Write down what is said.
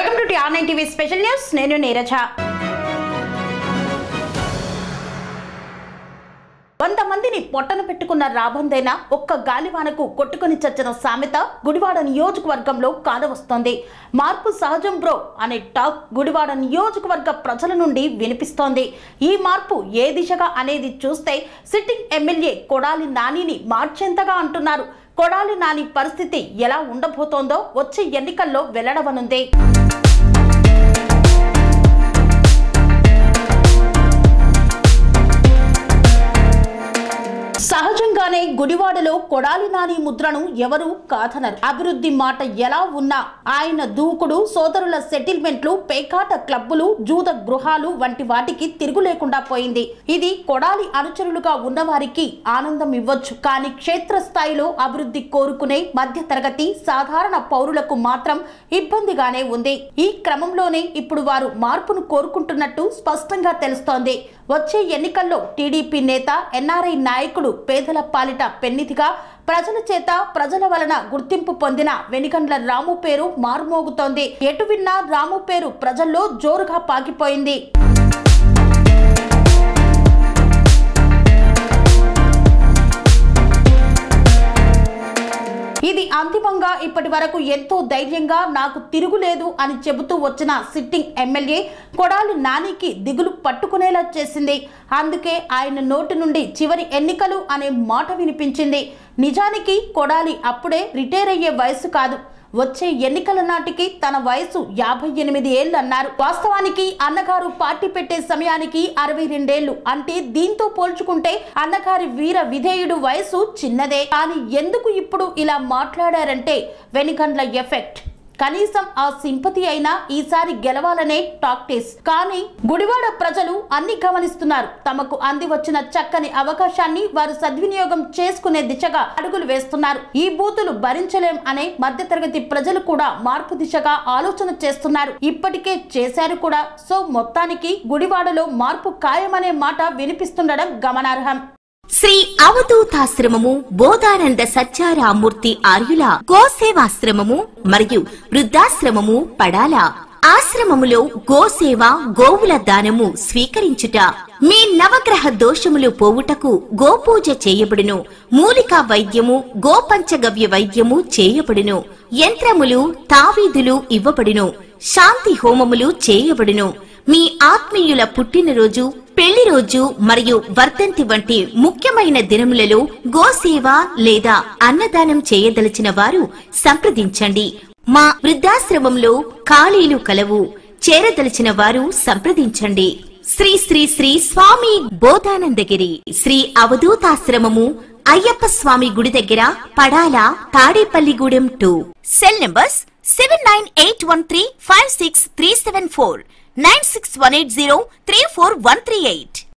Welcome to TR9 TV special news. నేను నీరజ. 100 మందిని పొట్టన పెట్టుకున్న రాబందైన ఒక్క గాలివానకు కొట్టుకుని చచ్చిన సామెత గుడివాడ నియోజకవర్గంలో కానవస్తోంది. మార్పు సహజం బ్రో అనే టాక్ గుడివాడ నియోజకవర్గ ప్రజల నుండి వినిపిస్తోంది. ఈ మార్పు ఏ దిశగా అనేది చూస్తే సిట్టింగ్ ఎమ్మెల్యే కొడాలి నానిని మార్చేంతగా అంటున్నారు. కొడాలి నాని పరిస్థితి ఎలా ఉండబోతోందో వచ్చే ఎన్నికల్లో వెల్లడవనుంది. సహజంగానే గుడివాడలో కొడాలి నాని ముద్రను ఎవరు కాదనరు. అభివృద్ధి మాట ఎలా ఉన్నా ఆయన దూకుడు, సోదరుల సెటిల్మెంట్లు, పేకాట క్లబ్బులు, జూద గృహాలు వంటి వాటికి తిరుగు లేకుండా పోయింది. ఇది కొడాలి అనుచరులుగా ఉన్నవారికి ఆనందం ఇవ్వచ్చు, కానీ క్షేత్రస్థాయిలో అభివృద్ధి కోరుకునే మధ్య తరగతి సాధారణ పౌరులకు మాత్రం ఇబ్బందిగానే ఉంది. ఈ క్రమంలోనే ఇప్పుడు వారు మార్పును కోరుకుంటున్నట్టు స్పష్టంగా తెలుస్తోంది. వచ్చే ఎన్నికల్లో టీడీపీ నేత, ఎన్ఆర్ఐ నాయకుడు, పేదల పాలిట పెన్నిధిగా ప్రజల చేత, ప్రజల వలన గుర్తింపు పొందిన వెనిగండ్ల రాము పేరు మారుమోగుతోంది. ఎటు విన్నా రాము పేరు ప్రజల్లో జోరుగా పాకిపోయింది. ఇది అంతిమంగా ఇప్పటి వరకు ఎంతో ధైర్యంగా నాకు తిరుగులేదు అని చెబుతూ వచ్చిన సిట్టింగ్ ఎమ్మెల్యే కొడాలి నానికి దిగులు పట్టుకునేలా చేసింది. అందుకే ఆయన నోటి నుండి చివరి ఎన్నికలు అనే మాట వినిపించింది. నిజానికి కొడాలి అప్పుడే రిటైర్ అయ్యే వయసు కాదు. వచ్చే ఎన్నికల నాటికి తన వయసు 58 ఏళ్లు అన్నారు. వాస్తవానికి అన్నగారు పార్టీ పెట్టే సమయానికి 62 ఏళ్లు. అంటే దీంతో పోల్చుకుంటే అన్నగారి వీర విధేయుడు వయసు చిన్నదే. కానీ ఎందుకు ఇప్పుడు ఇలా మాట్లాడారంటే వెనిగండ్ల ఎఫెక్ట్. కనీసం ఆ సింపతి అయినా ఈసారి గెలవాలనే టాక్టిస్. కానీ గుడివాడ ప్రజలు అన్ని గమనిస్తున్నారు. తమకు అంది వచ్చిన చక్కని అవకాశాన్ని వారు సద్వినియోగం చేసుకునే దిశగా అడుగులు వేస్తున్నారు. ఈ బూతులు భరించలేం అనే మధ్యతరగతి ప్రజలు కూడా మార్పు దిశగా ఆలోచన చేస్తున్నారు. ఇప్పటికే చేశారు కూడా. సో మొత్తానికి గుడివాడలో మార్పు ఖాయమనే మాట వినిపిస్తుండడం గమనార్హం. శ్రీ అవధూతాశ్రమము, బోధానంద సత్యారామూర్తి ఆర్యుల గోసేవాశ్రమము మరియు వృద్ధాశ్రమము పడాల. ఆశ్రమములో గోసేవ, గోవుల దానము స్వీకరించుట, మీ నవగ్రహ దోషములు పోవుటకు గోపూజ చేయబడును. మూలికా వైద్యము, గోపంచగవ్య వైద్యము చేయబడును. యంత్రములు, తావీదులు ఇవ్వబడును. శాంతి హోమములు చేయబడును. మీ ఆత్మీయుల పుట్టినరోజు, పెళ్లి రోజు మరియు వర్ధంతి వంటి ముఖ్యమైన దినములలో గోసేవ లేదా అన్నదానం చేయదలిచిన వారు సంప్రదించండి. మా వృద్ధాశ్రమంలో ఖాళీలు కలవు. చేరదలిచిన వారు సంప్రదించండి. శ్రీ శ్రీ శ్రీ స్వామి బోధానందగిరి శ్రీ అవధూతాశ్రమము, అయ్యప్ప స్వామి గుడి దగ్గర, పడాల, తాడేపల్లిగూడెం 2. Cell numbers 7981356374, 9618034 138.